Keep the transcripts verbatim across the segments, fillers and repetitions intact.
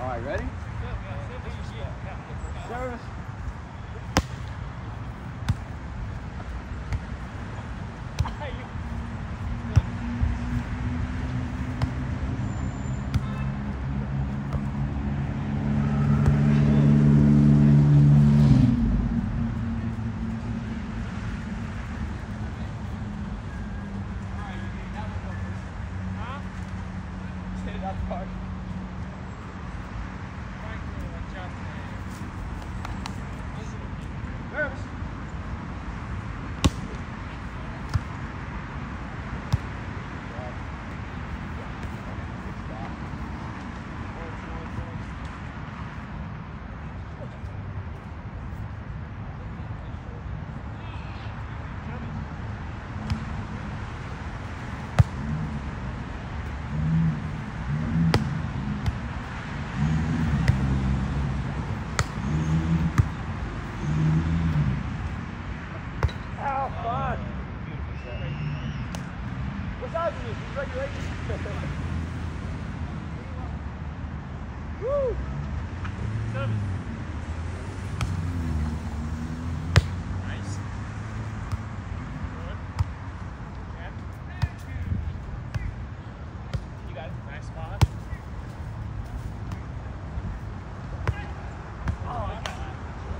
All right, ready? Service. Woo! Seven. Nice. Good. Yeah. You got it. Nice spot. Oh, I got that.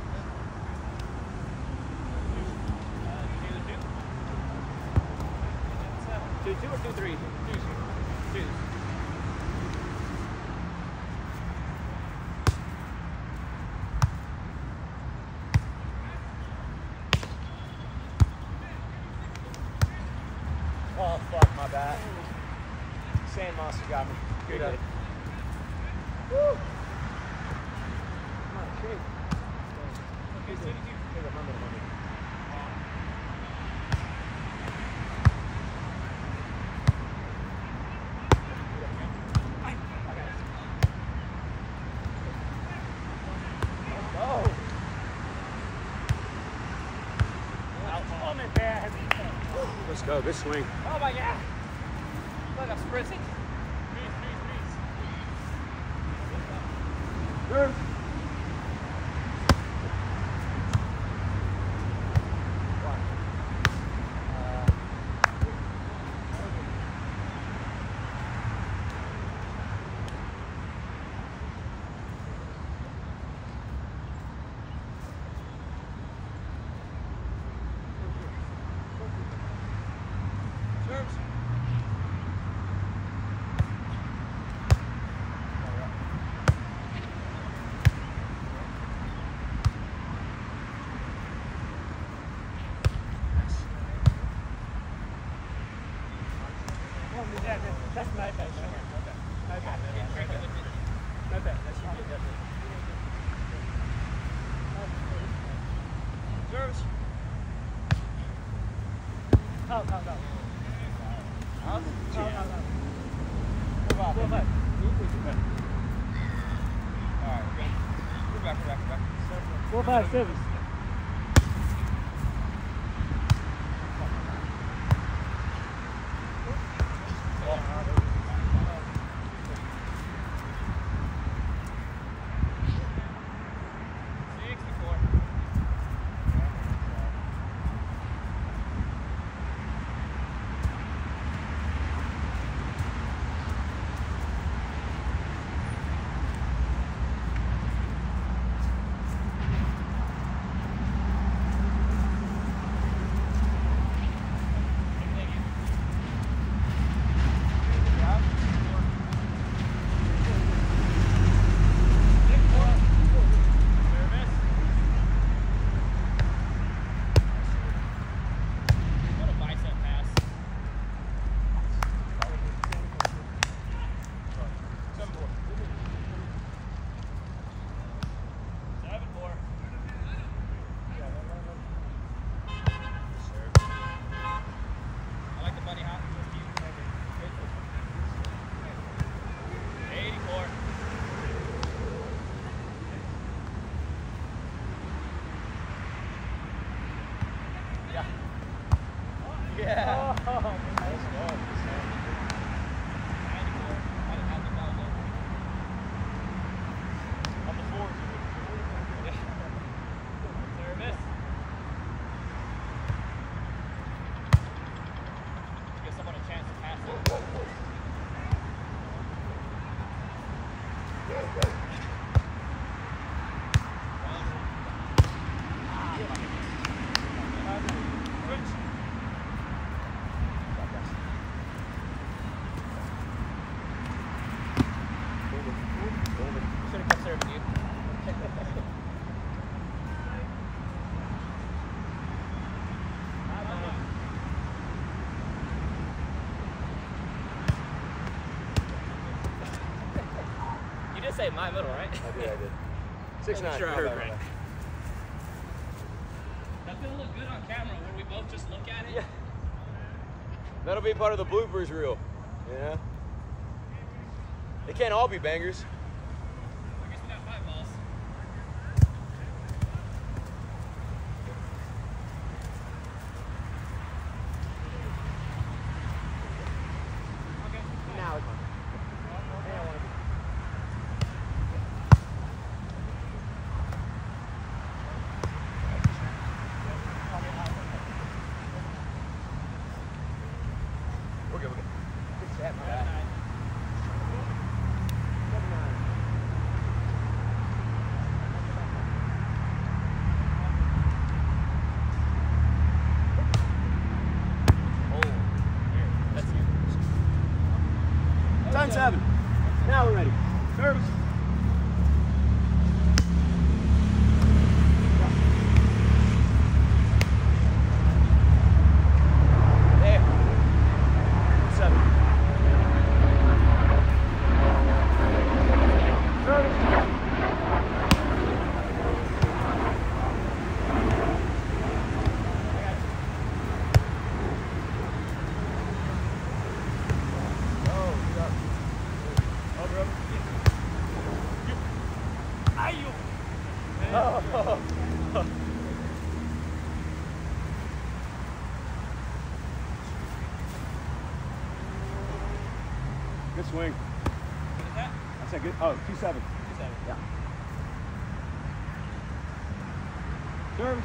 Uh, two, two or two, three? Two, two. Oh, fuck, my bad. Sand monster got me. Good. Good. Woo! Come on, shake. Okay, so did you take a hundred money? Let's go, good swing. Oh my God! Look, I'm sprinting. Freeze, freeze, freeze. Good. That's my bad. Okay. My bad. My bad. That's your good. Service. Out, out, out. Out? Out, out, out. Move off. Move back. Move back. All right, good. We're back, we're back, we're back. Four, five, service. say my middle, right? I did, I did. Six nine. Sure, Right, I heard right, right. right. That's gonna look good on camera where we both just look at it. Yeah. That'll be part of the bloopers reel. You know? They can't all be bangers. I guess we got five balls. Okay. Now it's We're good, we're good. Good set, my guy. Time seven. Now we're ready. Service. There. Seven. Service. Oh. Good swing. What is that? I said good. Oh, two seven. Two seven. Yeah. Service.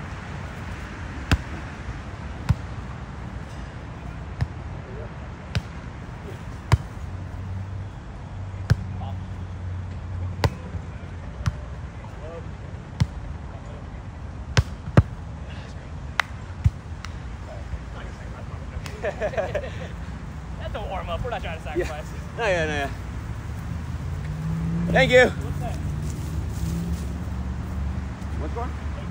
That's a warm up. We're not trying to sacrifice. Yeah. No, yeah, no, yeah. Thank you. What's that? What's going?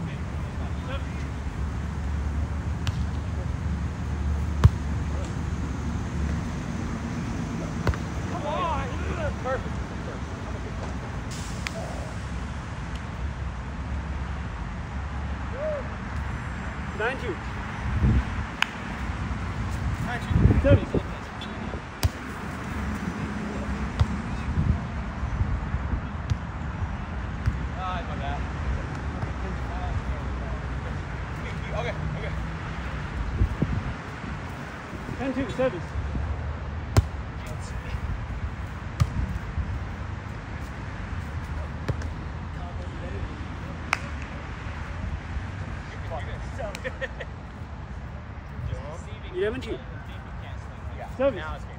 Come on. Perfect. Nine two. Nine two. Seven. Ah, my bad. Okay, okay. Ten two. Service. eleven two. Yeah. Service. Now it's game.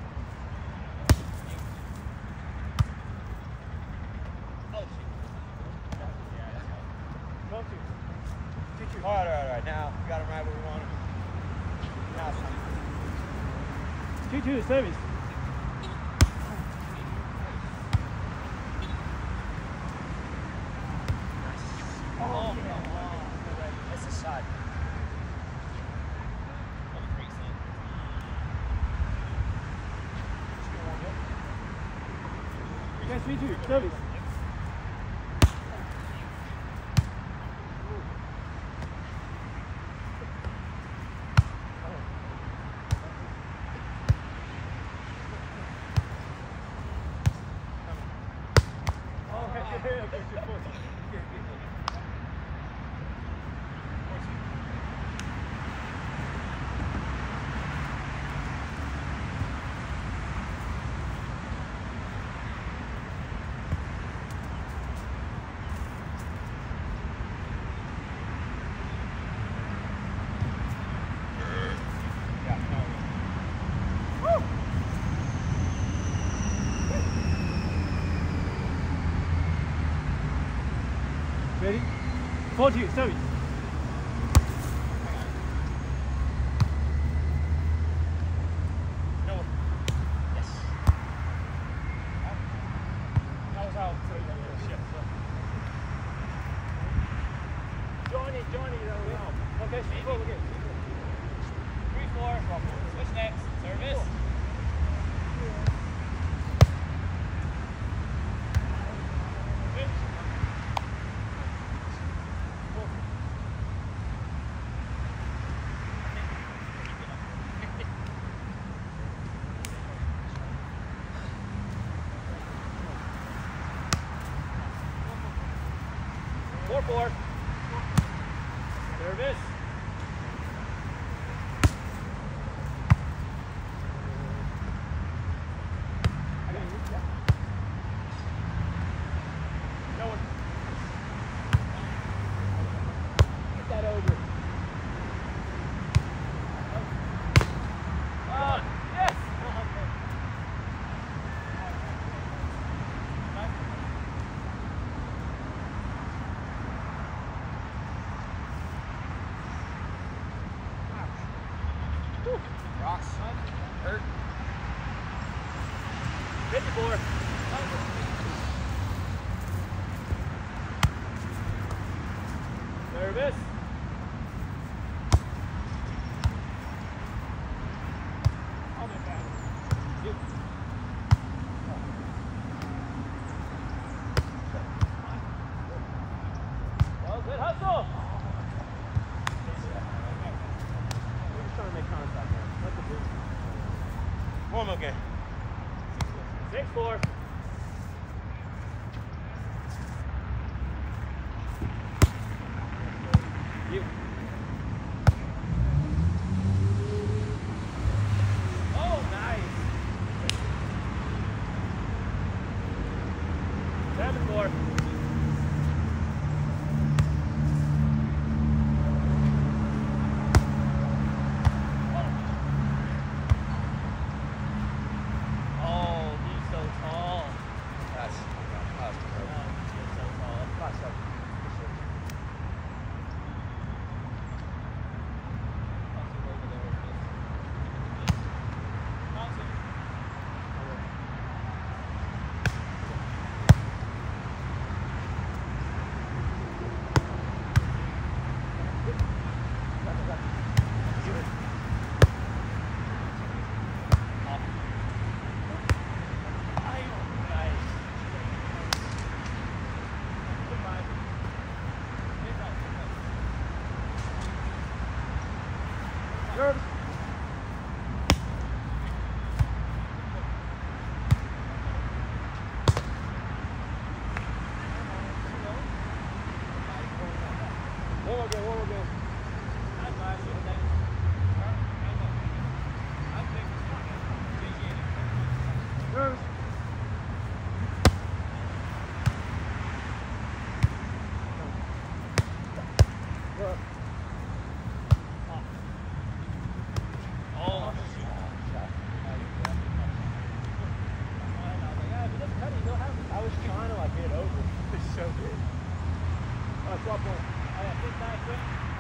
Oh, shoot. Yeah, that's fine. twelve two. two two. All right, all right, all right. Now we got him right where we want him. Now it's time. two two. Service. Oh, come on. That's a shot. Yes, three two. Service. Ready? four two, service. No. Yes. That was out. Shit. Johnny, Johnny, that was out. Okay, maybe. Okay. Three, four. Switch next. Service. four. Service. No one. Get that over. Oh, yes. Rocks. Hurt. fifty-four. Service. I'll make that. You. Well, good hustle. We're just trying to make contact now. Let the boost. One more game. Six, four. You. Oh, nice. Seven, four. Oh, he's so tall. That's, that's Oh, he's so tall. That's up. Good. One more game, one more game. Nerves. Oh. I was trying to like get over. It's so good. All right, swap one. Oh yeah, six, nine, quick.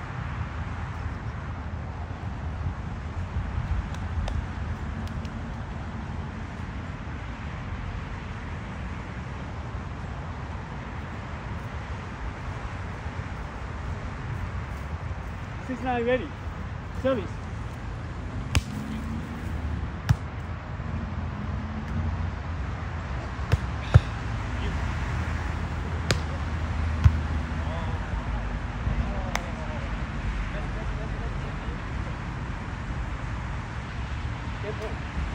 Six, nine, ready. Service. Good point.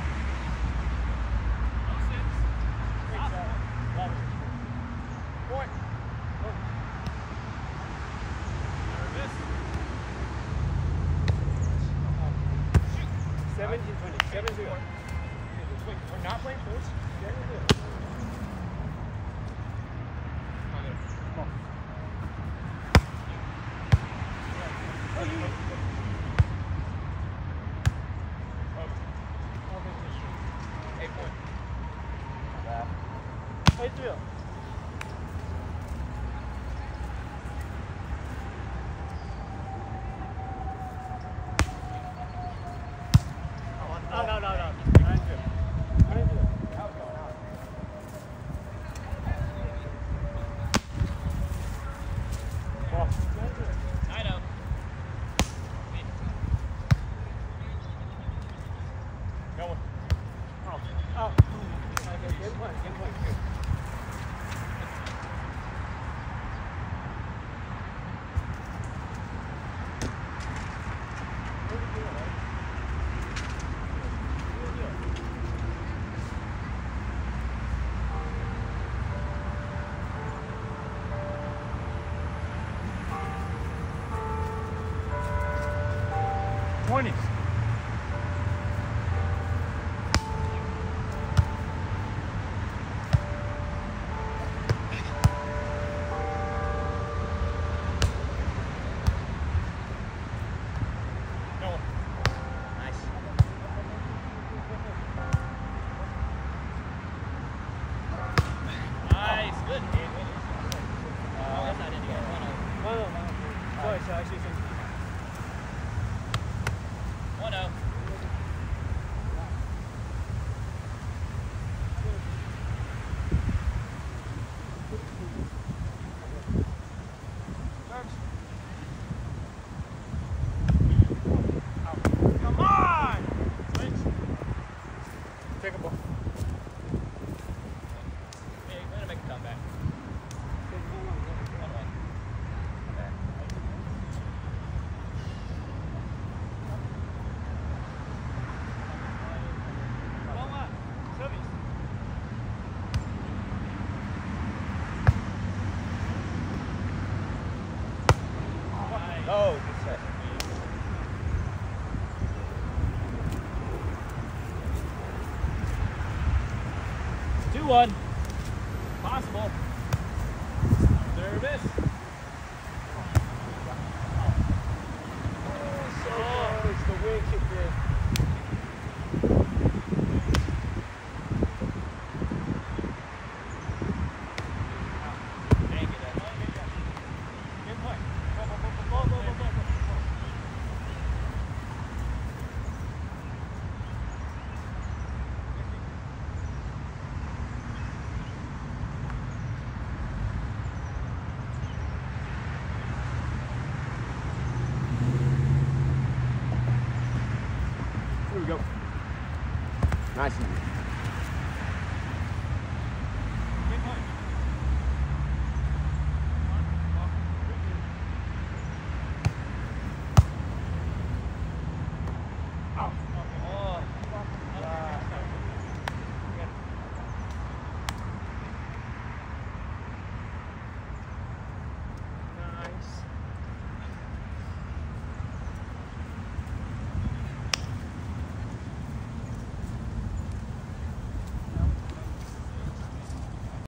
Point. Seventeen, twenty. Seven, zero. Wait, we're not playing first? Yeah, we're good. Oh, you. Eight point. Eight, zero. Oh, no, no, no. Nine, zero. Nine, zero. Out, going out. Ball. Nine, zero. I know. Going. Oh. Oh. Okay, good point, good point. Good. Take a ball. Hey, we're gonna make a comeback. Oh, good set. two one. Possible. Service. So close, the wind kicked in. Dang it. Good point. Go, go, go, go, go, go, go, go. Here we go. Nice and easy.